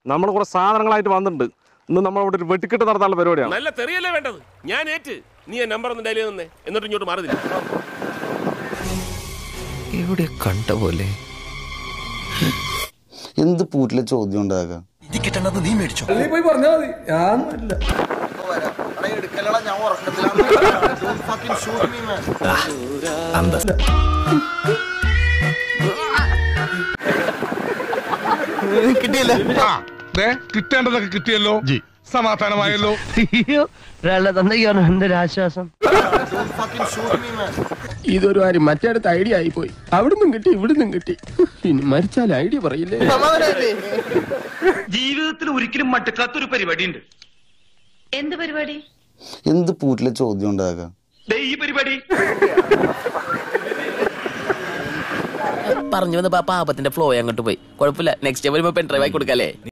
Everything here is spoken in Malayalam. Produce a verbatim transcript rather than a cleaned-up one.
നമ്മൾ കുറെ സാധനങ്ങളായിട്ട് വന്നിട്ടുണ്ട്. ഇന്ന് നമ്മളിവിടെ ഒരു വെട്ടിക്കെട്ട് നടത്താനുള്ള പരിപാടിയാണ്. നല്ല തെറിയല്ലേ വേണ്ടത്. ഞാൻ ഏറ്റ്. നീ ആ നമ്പർ ഒന്ന് ഡയൽ ചെയ്തേ, എന്നിട്ട് ഇങ്ങോട്ട് മാറുന്നില്ല. എവിടെ കണ്ട പോലെ എന്ത് പൂറ്റിലെ ചോദ്യം ഉണ്ടാകാം. നീ മേടിച്ചോ പോയി പറഞ്ഞാ മതി. ഞാനൊന്നുമില്ല. കിട്ടേണ്ടതൊക്കെ കിട്ടിയല്ലോ, സമാധാനമായല്ലോ. ആശ്വാസം. ഇതൊരു കാര്യം മറ്റേടത്ത് ഐഡിയ ആയി പോയി. അവിടുന്നും കിട്ടി ഇവിടുന്നും കിട്ടി. ഇനി മരിച്ചാൽ ഐഡിയ പറയില്ലേ. ജീവിതത്തിൽ ഒരിക്കലും മട്ടക്കാത്തൊരു പരിപാടി ഉണ്ട്. എന്ത് പരിപാടി? എന്ത് പൂറ്റിലെ ചോദ്യം ഉണ്ടാകാം. ഈ പരിപാടി പറഞ്ഞു വന്ന പാപ്പത്തിന്റെ ഫ്ലോ അങ്ങോട്ട് പോയി. കുഴപ്പമില്ല, നെക്സ്റ്റ് ടൈം വരുമ്പോ പെൻ ഡ്രൈവ് ആയി കൊടുക്കാല്ലേ.